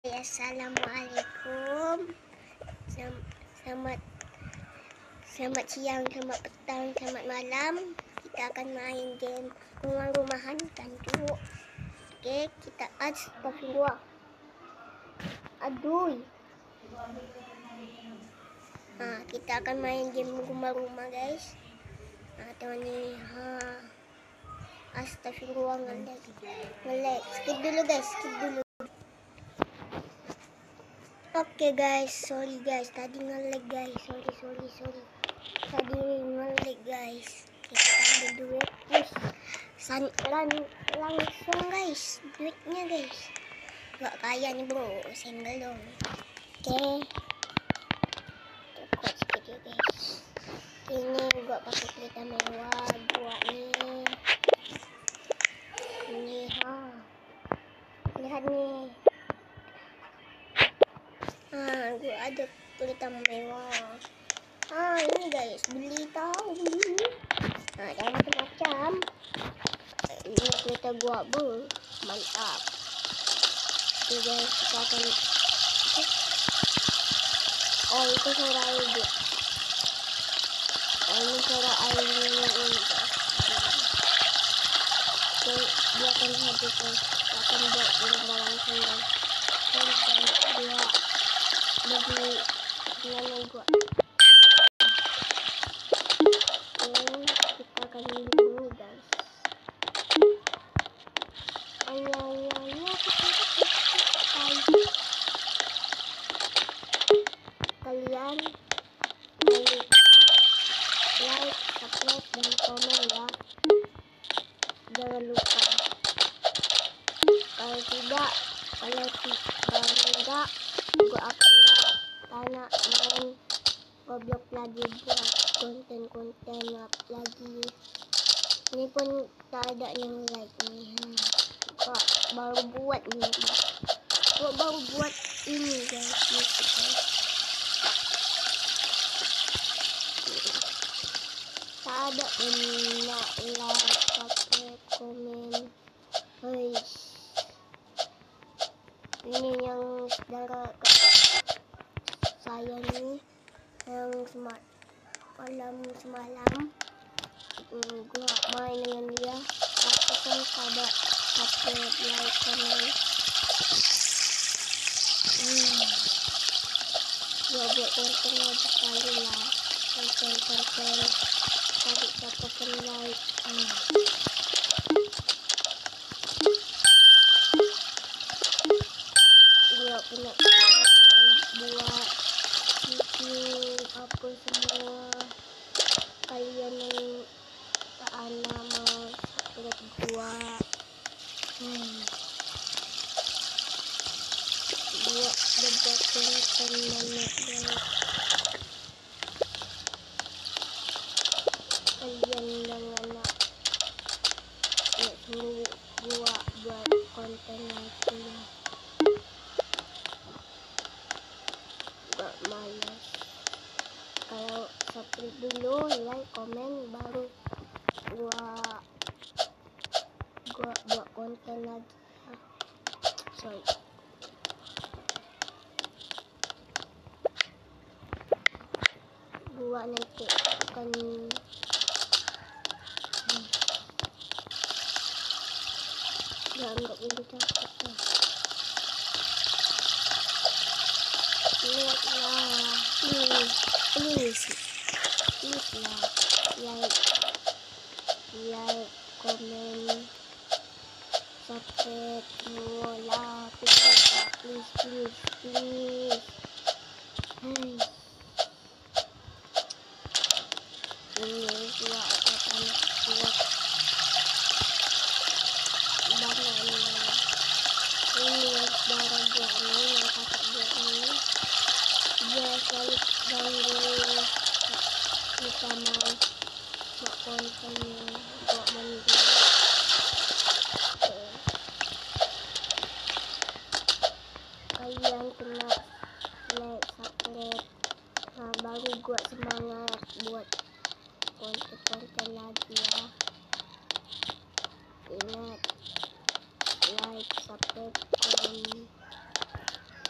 Assalamualaikum. Selamat selamat siang, selamat petang, selamat malam. Kita akan main game rumah-rumahan tandu. Okey, kita astagfirullah. Aduh. Kita akan main game rumah-rumah, guys. Tengok ni. Astagfirullah, ngelag. Skip dulu, guys. Skip dulu. Okay guys, sorry guys, tadi nge-lag guys, sorry. Tadi nge-lag guys. Kita ambil duit, langsung guys, duitnya guys. Gak kaya nih bro, single dong. Okay. Cukup sikit ya guys. Ini gua pakai kereta mewah, gua nih. Ini lihat nih. Gua ada kereta mewah. Ini guys, beli. Jangan macam-macam. Ini kereta gua, mantap. Oke guys, kita akan. Itu suara air dia. Ini suara airnya ini. Oke, dia akan habis guys. Dia akan buat barang sendiri. Dia bagi nilai gua. Kita akan dulu guys. Kalian jangan lupa like, subscribe, dan komen ya. Jangan lupa. Kalau tidak, gua akan tanya main Roblox lagi, buat konten-konten lagi. Ini pun tak ada yang like nih. Gua baru buat nih. Gua baru buat ini guys. Tak ada yang like, subscribe, komen. Ini yang saudara saya nih yang semalam gua main dengan dia, tapi kan ada subscribe, like, komen. Gua buat konten lagi sekali lah, konten tadi siapa pun like. Dia punya buat YouTube apa semua. Kalian yang tak nama subscribe gua. Gua buat konten banyak guys. Kalian jangan nak suruh gua buat konten lagi. Gak malas. Kalau subscribe dulu, like, komen, baru gua buat konten lagi ya. Sorry. Gua nanti akan nggak boleh capek ya. Lihatlah, please lah, like, comment, subscribe semua lah, please. Ini gua akan buat banana. Ini saudara gua nih, yang kakak gua ini. Dia selalu ganggu kita mau buat kontennya, buat mandi. Kalian kena like, subscribe, baru gua semangat buat konten lagi ya. Ingat, like, subscribe, komen.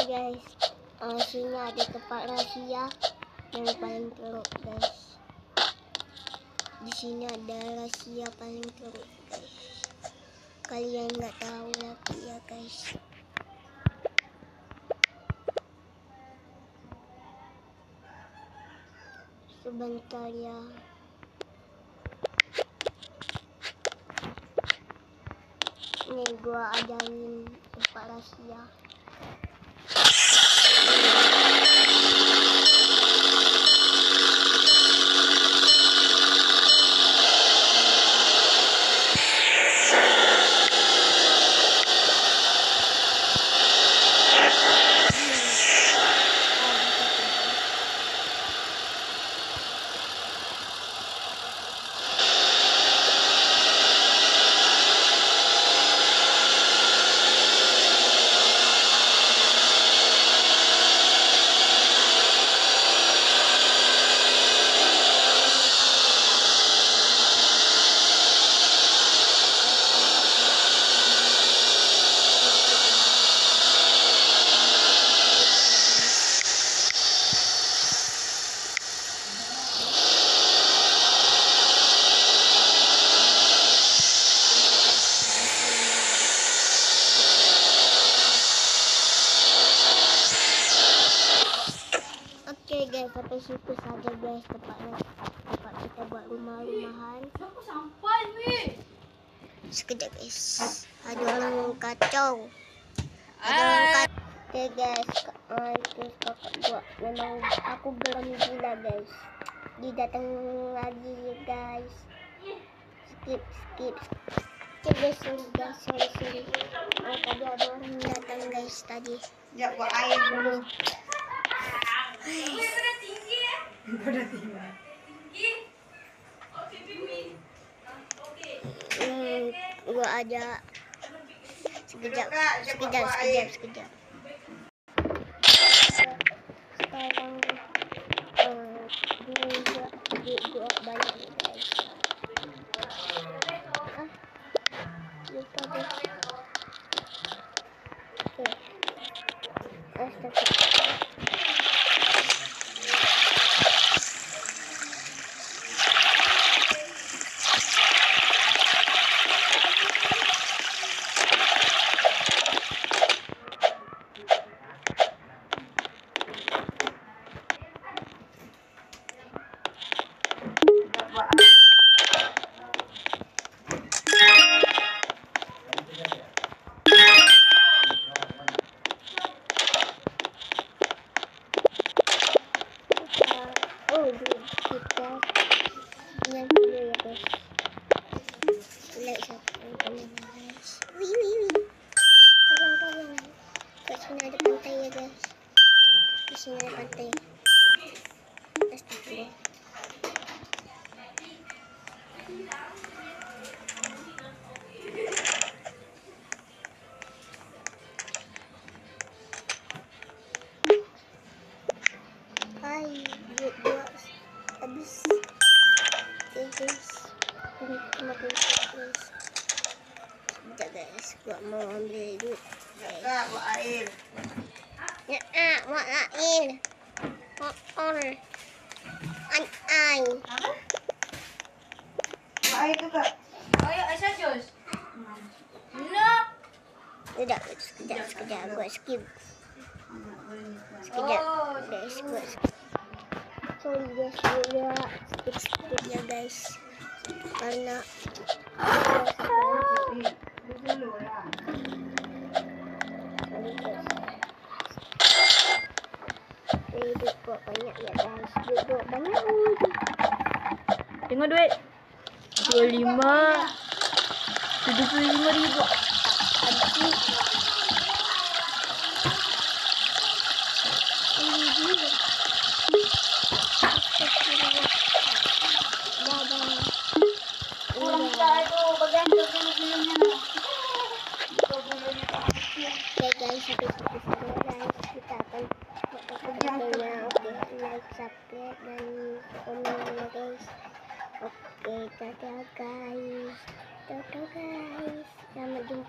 guys, sini ada tempat rahasia yang paling teruk guys. Di sini ada rahasia paling teruk guys. Kalian nggak tahu lagi ya guys. Sebentar ya. Nih gua ajarin tempat rahasia. Oke guys, sampai situ saja guys tempat kita buat rumah-rumahan. Sekejap guys, ada orang kacau. Oke guys, terus kakak buat. Memang aku geram gila guys. Dia datang lagi guys. Skip guys, sorry. Tadi ada orang datang guys tadi. Ya, buat air dulu. Udah tinggi. Gua ada sekejap. Sekarang dua banyak nih guys. Lupa deh. Oke. Astagfirullah. Kita yang dulu ya guys. Like subscribe guys. Wih. Tolong. Di sini ada pantai ya guys. Di sini ada pantai. Astagfirullah. Hai, dua habis. Oke guys, ini cuma guys. Sekejap guys, gua mau ambil duit. Ya, buat air. Mau air. Ai. Buat air juga. Ayo, Aisyah Jos. No. Tidak, sekejap gua skip. Sekejap guys, gua skip. Sorry guys, gua skip ya guys. Karena Dulu lah. duit gua banyak ya guys. Duit gua banyak. Tengok duit. 25. 75.000. Oke guys, sampai situ saja guys. Kita akan videonya. Oke, like, subscribe dan komen ya guys. Oke, dadah guys. Selamat jumpa.